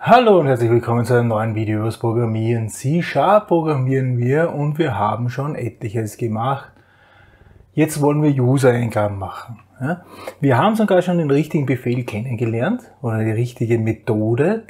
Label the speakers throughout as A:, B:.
A: Hallo und herzlich willkommen zu einem neuen Video übers Programmieren. C# programmieren wir und wir haben schon etliches gemacht. Jetzt wollen wir User-Eingaben machen. Wir haben sogar schon den richtigen Befehl kennengelernt oder die richtige Methode,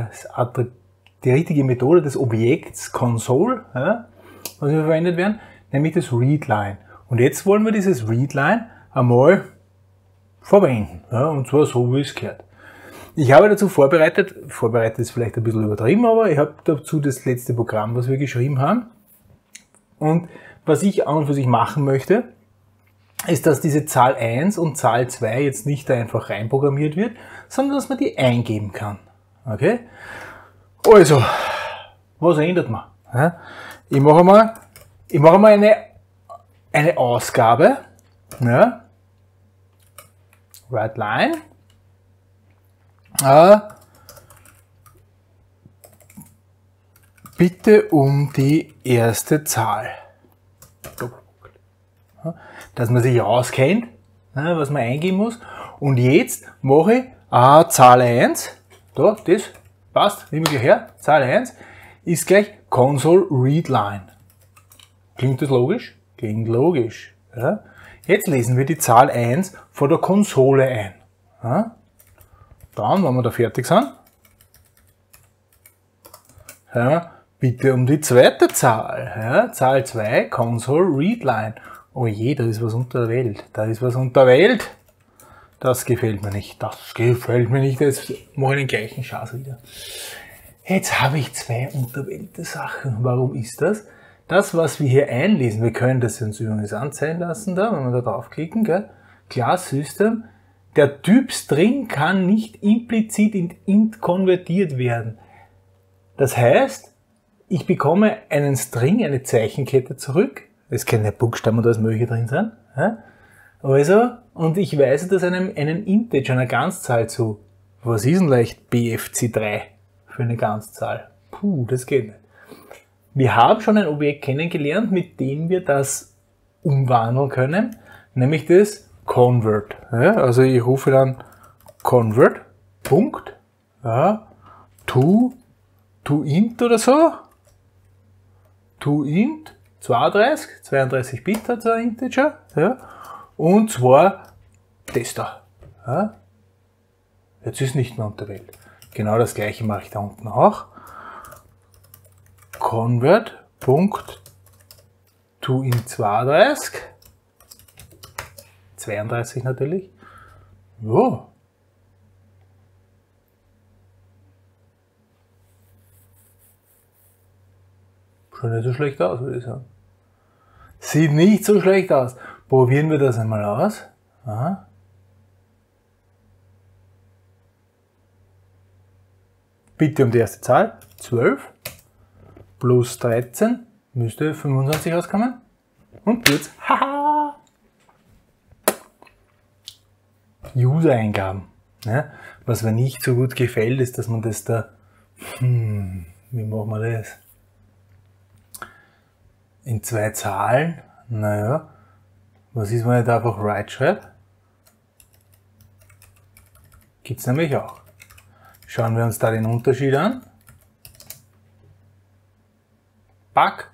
A: des Objekts Console, was wir verwendet werden, nämlich das Readline. Und jetzt wollen wir dieses Readline einmal verwenden, und zwar so wie es gehört. Ich habe dazu vorbereitet ist vielleicht ein bisschen übertrieben, aber ich habe dazu das letzte Programm, was wir geschrieben haben. Und was ich an und für sich machen möchte, ist, dass diese Zahl 1 und Zahl 2 jetzt nicht einfach reinprogrammiert wird, sondern dass man die eingeben kann. Okay? Also, was ändert man? Ich mache mal eine Ausgabe. Readline. Bitte um die erste Zahl. Dass man sich auskennt, was man eingeben muss. Und jetzt mache ich Zahl 1. Da, das passt, nehmen wir gleich her. Zahl 1 ist gleich Console Readline. Klingt das logisch? Klingt logisch. Ja. Jetzt lesen wir die Zahl 1 von der Konsole ein. Ja. Dann, wenn wir da fertig sind, bitte um die zweite Zahl. Zahl 2, Console Readline. Oh je, da ist was unter der Welt. Da ist was unter der Welt. Das gefällt mir nicht. Das gefällt mir nicht. Jetzt mache ich den gleichen Schatz wieder. Jetzt habe ich zwei unterwählte Sachen. Warum ist das? Das, was wir hier einlesen, wir können das uns übrigens anzeigen lassen, da, wenn wir da draufklicken, gell? Class System. Der Typ String kann nicht implizit in int konvertiert werden. Das heißt, ich bekomme einen String, eine Zeichenkette zurück. Es können ja Buchstaben oder alles Mögliche drin sein. Also, und ich weise das einen Integer, einer Ganzzahl zu. Was ist denn leicht BFC3 für eine Ganzzahl? Puh, das geht nicht. Wir haben schon ein Objekt kennengelernt, mit dem wir das umwandeln können, nämlich das Convert. Also ich rufe dann Convert, Punkt, to int oder so, to int, 32 Bit hat so ein Integer, und zwar das da. Jetzt ist nicht mehr unter Welt. Genau das gleiche mache ich da unten auch. Convert, Punkt, to int 32 natürlich. Jo. Schaut nicht so schlecht aus, würde ich sagen. Sieht nicht so schlecht aus. Probieren wir das einmal aus. Bitte um die erste Zahl. 12 plus 13 müsste 25 rauskommen. Und jetzt, haha! User-Eingaben. Was mir nicht so gut gefällt, ist, dass man das da, wie machen wir das? In zwei Zahlen, naja, was ist, wenn ich da einfach write schreibe? Gibt es nämlich auch. Schauen wir uns da den Unterschied an. Back.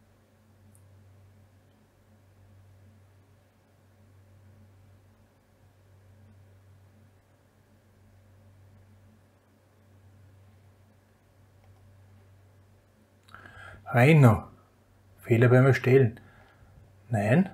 A: Reino. Fehler beim Erstellen. Nein.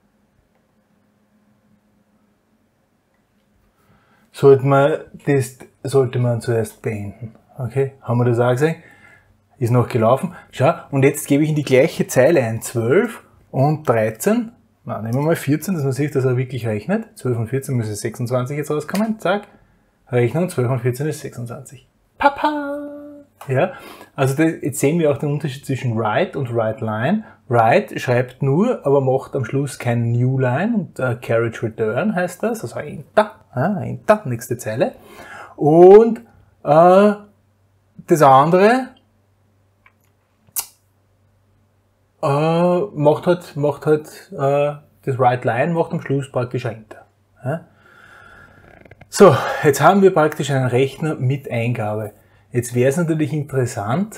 A: Sollte man zuerst beenden. Okay, haben wir das auch gesehen? Ist noch gelaufen. Schau, und jetzt gebe ich in die gleiche Zeile ein 12 und 13. Na, nehmen wir mal 14, dass man sieht, dass er wirklich rechnet. 12 und 14 müssen 26 jetzt rauskommen. Zack. Rechnen, 12 und 14 ist 26. Papa! Ja, also jetzt sehen wir auch den Unterschied zwischen write und writeline. Write schreibt nur, aber macht am Schluss kein new line und carriage return heißt das, also enter, nächste Zeile. Und das andere macht halt das writeline macht am Schluss praktisch ein enter. So, jetzt haben wir praktisch einen Rechner mit Eingabe. Jetzt wäre es natürlich interessant,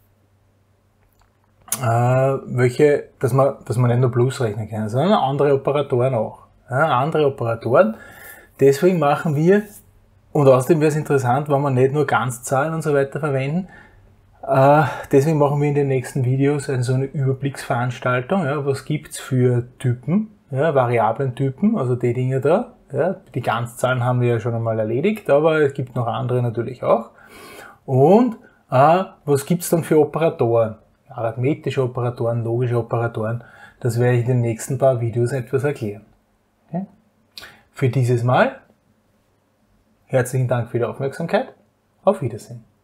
A: dass man nicht nur Plus rechnen kann, sondern andere Operatoren auch. Ja, andere Operatoren. Deswegen machen wir, und außerdem wäre es interessant, wenn wir nicht nur Ganzzahlen und so weiter verwenden, deswegen machen wir in den nächsten Videos so eine Überblicksveranstaltung. Ja, was gibt's für Typen, ja, Variablentypen, also die Dinge da. Ja, die Ganzzahlen haben wir ja schon einmal erledigt, aber es gibt noch andere natürlich auch. Und was gibt's dann für Operatoren? Arithmetische Operatoren, logische Operatoren. Das werde ich in den nächsten paar Videos etwas erklären. Okay? Für dieses Mal herzlichen Dank für die Aufmerksamkeit. Auf Wiedersehen.